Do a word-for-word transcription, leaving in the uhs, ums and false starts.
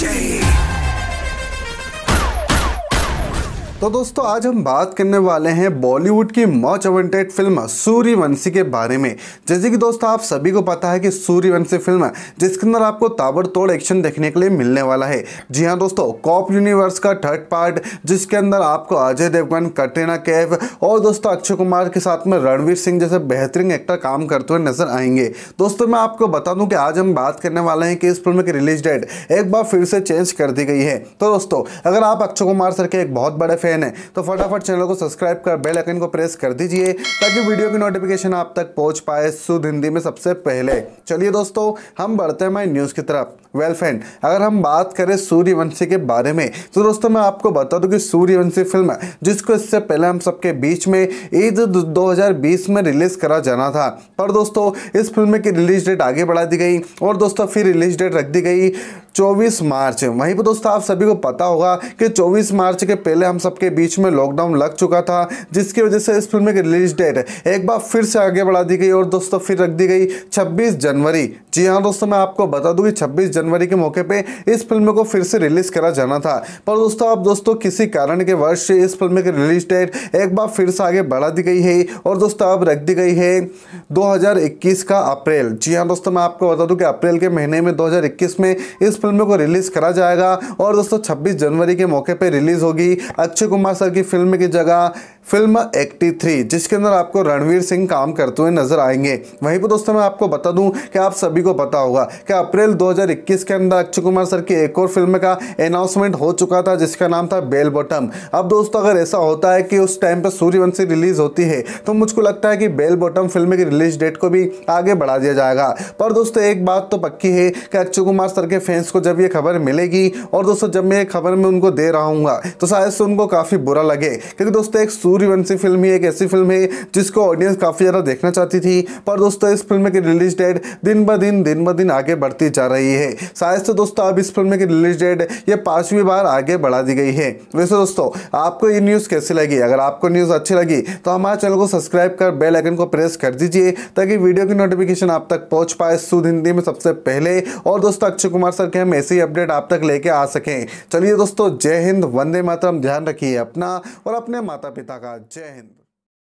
जय। तो दोस्तों आज हम बात करने वाले हैं बॉलीवुड की मोस्ट अवेंटेड फिल्म सूर्यवंशी के बारे में। जैसे कि दोस्तों आप सभी को पता है कि सूर्यवंशी फिल्म जिसके अंदर आपको ताबड़तोड़ एक्शन देखने के लिए मिलने वाला है। जी हाँ दोस्तों, कॉप यूनिवर्स का थर्ड पार्ट जिसके अंदर आपको अजय देवगन, कटरीना कैफ और दोस्तों अक्षय कुमार के साथ में रणवीर सिंह जैसे बेहतरीन एक्टर काम करते हुए नजर आएंगे। दोस्तों मैं आपको बता दूं कि आज हम बात करने वाले हैं कि इस फिल्म की रिलीज डेट एक बार फिर से चेंज कर दी गई है। तो दोस्तों अगर आप अक्षय कुमार सर के एक बहुत बड़े फैन है तो फटाफट चैनल को सब्सक्राइब कर बेल आइकन को प्रेस कर दीजिए ताकि वीडियो की नोटिफिकेशन आप तक पहुंच पाए शुद्ध हिंदी में सबसे पहले। चलिए दोस्तों हम बढ़ते हैं हमारी न्यूज़ की तरफ। वेल फ्रेंड, अगर हम बात करें सूर्यवंशी के बारे में तो दोस्तों मैं आपको बता दूं कि सूर्यवंशी फिल्म जिसको इससे पहले हम सबके बीच में ईद दो हज़ार बीस में रिलीज करा जाना था, पर दोस्तों इस फिल्म की रिलीज डेट आगे बढ़ा दी गई और दोस्तों फिर रिलीज डेट रख दी गई चौबीस मार्च। वहीं पर दोस्तों आप सभी को पता होगा कि चौबीस मार्च के पहले हम सबके बीच में लॉकडाउन लग चुका था, जिसकी वजह से इस फिल्म की रिलीज डेट एक बार फिर से आगे बढ़ा दी गई और दोस्तों फिर रख दी गई छब्बीस जनवरी। जी हाँ दोस्तों, मैं आपको बता दूं कि छब्बीस जनवरी के मौके पे इस फिल्म को फिर से रिलीज करा जाना था, पर दोस्तों अब दोस्तों किसी कारण के वर्ष से इस फिल्म की रिलीज डेट एक बार फिर से आगे बढ़ा दी गई है और दोस्तों अब रख दी गई है दो हज़ार इक्कीस का अप्रैल। जी हाँ दोस्तों, मैं आपको बता दूं कि अप्रैल के महीने में दो हज़ार इक्कीस में इस फिल्म को रिलीज करा जाएगा और दोस्तों छब्बीस जनवरी के मौके पे रिलीज होगी अक्षय कुमार सर की फिल्म की जगह फिल्म तिरासी, जिसके अंदर आपको रणवीर सिंह काम करते हुए नजर आएंगे। वहीं पर दोस्तों मैं आपको बता दूं कि आप सभी को पता होगा कि अप्रैल दो हज़ार इक्कीस के अंदर अक्षय कुमार सर की एक और फिल्म का अनाउंसमेंट हो चुका था जिसका नाम था बेल बॉटम। अब दोस्तों अगर ऐसा होता है कि उस टाइम पर सूर्यवंशी रिलीज होती है तो मुझको लगता है कि बेल बॉटम फिल्म की रिलीज डेट को भी आगे बढ़ा दिया जाएगा। पर दोस्तों एक बात तो पक्की है कि अक्षय कुमार सर के फैंस को जब ये खबर मिलेगी और दोस्तों जब मैं ये खबर में उनको दे रहा हूँ तो शायद से उनको काफी बुरा लगे, क्योंकि दोस्तों एक सूर्यवंशी फिल्म ही एक ऐसी फिल्म है जिसको ऑडियंस काफी ज्यादा देखना चाहती थी, पर दोस्तों इस फिल्म की रिलीज डेट दिन ब दिन दिन ब दिन आगे बढ़ती जा रही है। शायद से दोस्तों अब इस फिल्म की रिलीज डेट ये पांचवी बार आगे बढ़ा दी गई है। वैसे दोस्तों आपको ये न्यूज़ कैसी लगी? अगर आपको न्यूज़ अच्छी लगी तो हमारे चैनल को सब्सक्राइब कर बेल आइकन को प्रेस कर दीजिए ताकि वीडियो की नोटिफिकेशन आप तक पहुंच पाए शुद्ध हिंदी में सबसे पहले और दोस्तों अक्षय कुमार सर के हम ऐसी अपडेट आप तक लेके आ सकें। चलिए दोस्तों, जय हिंद, वंदे मातरम। ध्यान रखिए अपना और अपने माता पिता का। जय हिंद।